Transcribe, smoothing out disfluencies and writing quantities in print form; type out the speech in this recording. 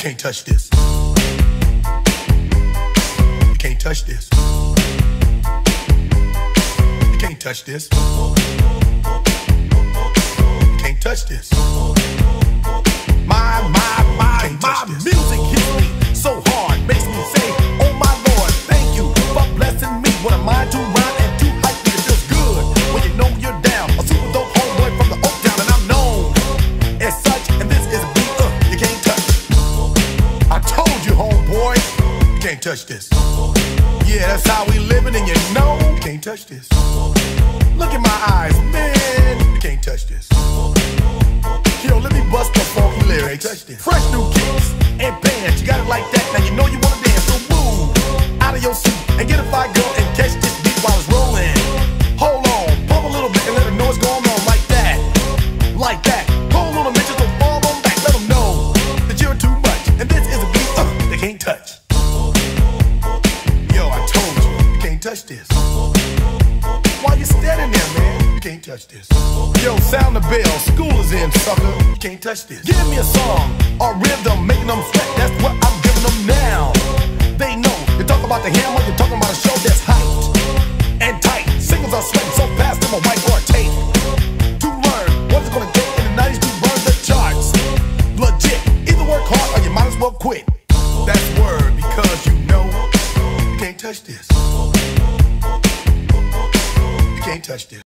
can't touch this. You can't touch this. You can't touch this. You can't touch this. My music hits me so hard, makes me say, oh my Lord, thank you for blessing me. What am I to rhyme and to hype me? It feels good when you know you're down. A super dope homeboy from the Oak Town, and I'm known as such. And this is a beat you can't touch. I told you, homeboy, you can't touch this. Yeah, that's how we living, and you know you can't touch this. Look in my eyes, man, you can't touch this. Yo, let me bust the funky lyrics. Fresh new kicks and bands, you got it like that. Now you know you wanna dance, so move out of your seat and get a fire girl and catch this beat while it's rolling. Hold on, pump a little bit and let them know what's going on like that, like that. Hold on a minute, just don't fall on back. Let them know that you're too much, and this is a beat they can't touch. Yo, I told you, you can't touch this. Why you standing there, man? You can't touch this. Yo, sound the bell, school is in, sucker. You can't touch this. Give me a song, a rhythm, making them sweat. That's what I'm giving them now. They know, you talk about the hammer, you're talking about a show that's hyped and tight. Singles are sweating so fast, them a white or tape. To learn what it's gonna take in the 90s to burn the charts. Legit, either work hard or you might as well quit. That's word, because you know you can't touch this. You can't touch this.